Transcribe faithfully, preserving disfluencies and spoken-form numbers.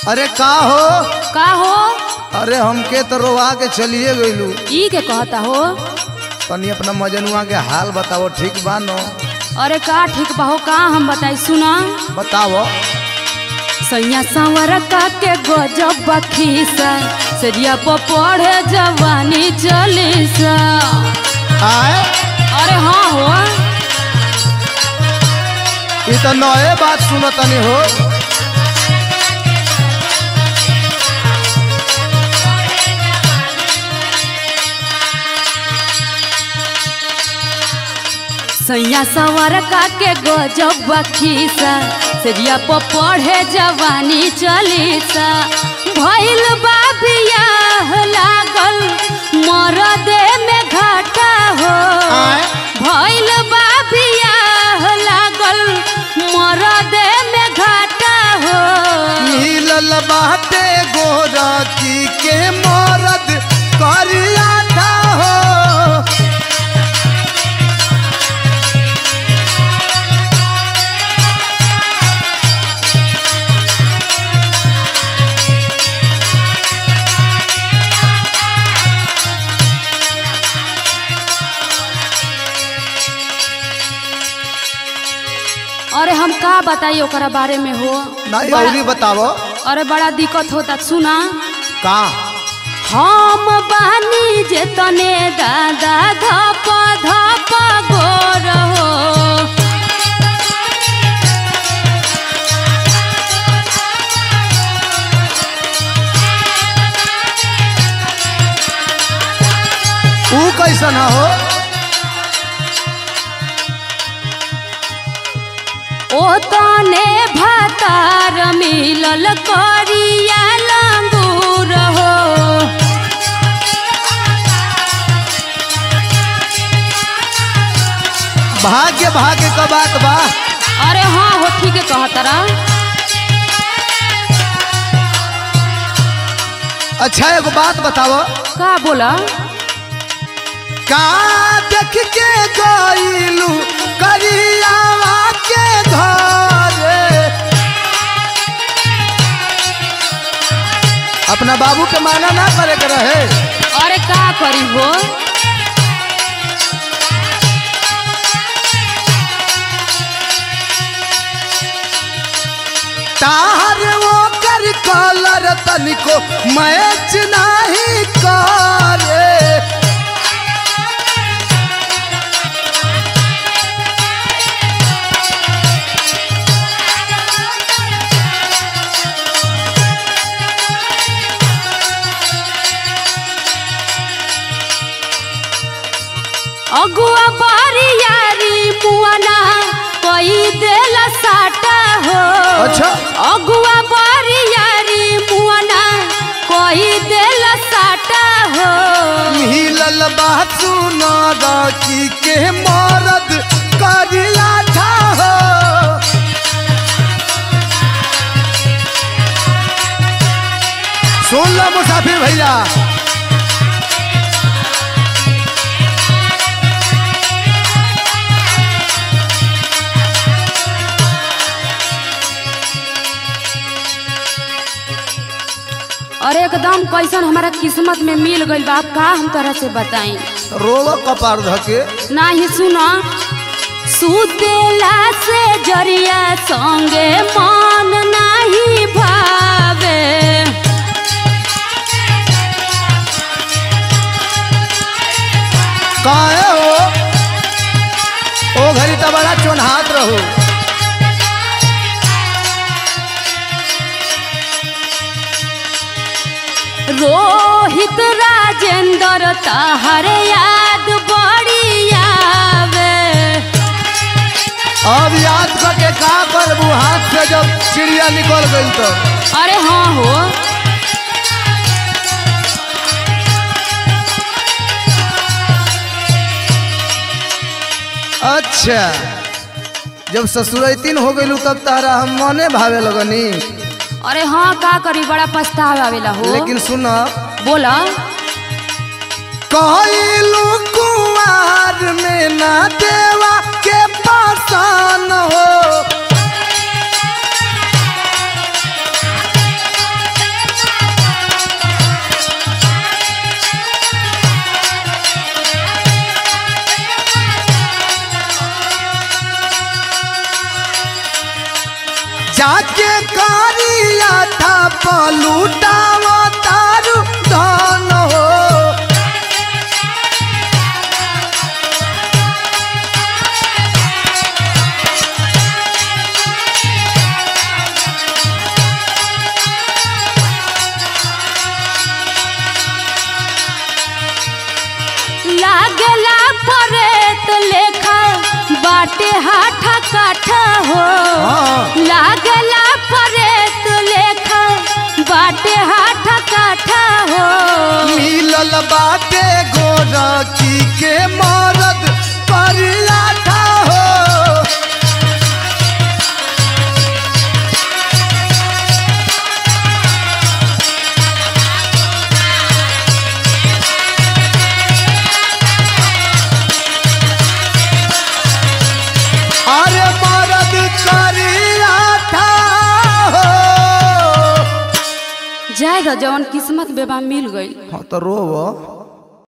अरे का हो का हो? अरे हमके तो रोवा के चलिए गईलू। ई के कहता हो? तनी अपना मजनुआ के हाल बताओ, ठीक बा नो? अरे का ठीक बा हो, का हम बताई सुना। बताओ। सैया सांवर का के गजब बखीसा सरिया पर पढ़े जवानी चलीसा। आए? अरे हाँ हो, ये तो नए बात सुनो तनी हो। सैया सांवर का के गजब बखीसा सरिया पर पढ़े जवानी चलीसा। भइल बा बियाह लागल मरदे में घाटा हो। भइल बा बियाह लागल मरदे में घाटा हो। मिलल बाटे गोरा की के मरद करिया था हो। अरे हम का बताई ओकरा बारे में हो? नहीं औरी बताओ। अरे बड़ा दिक्कत होता, सुना। का? हम बानी जे तने दादा धप धप गोर हो। ऊ कैसा ना हो? ओ तने भातार मिलल करिया लंगूर हो। भाग्य भाग्य का बात बा। अरे हाँ हो, ठीक है कहतरा। अच्छा एगो बात बताओ। का बोला? का देख के गईलू करियावा के घरे। अपना बाबू के माना ना करे के रहे। अरे का करी हो? तार वो कर कलर तनिको मैच नहीं करे। अगुआ बारी यारी मुआना कोई देला साटा हो। अच्छा। अगुआ बारी यारी मुआना कोई देला साटा हो। मिलल बात सुना की के मरद करिया था हो। सुन लो मुसाफिर भैया। अरे एकदम कैसन हमारा किस्मत में मिल गई बा, का हम तरह से बताई। रोलो कपार धके। नाही सुना। सुतेला से जरिया संगे मन नाही भावे। काहे हो? ओ घरी तो बड़ा चोनहात रहो। रोहित राजेंद्र तहर याद बड़ी आवे। अब याद करके का करबू, हाथ से जब चिड़िया निकल गई तो। अरे हाँ हो। अच्छा जब ससुरैतीन हो गई तब तारा हम मने भावे लगनी। अरे हाँ का करी, बड़ा पछतावा आवेला हो। लेकिन सुना। बोला। कहलू कुंवार में ना देवा के पासान हो। जाके कारिया था पलूटावा तारू धन हो। लागला परेत लेखा बाटे हाथा काठा हो। लागला परेत लेखा बाटे हाथा काठा हो। मिलल बाटे गोरखी के मरद परियाठा हो। अरे मरद करियाठा हो। जाए जवन किस्मत बेबा मिल गई। हाँ तो रोव।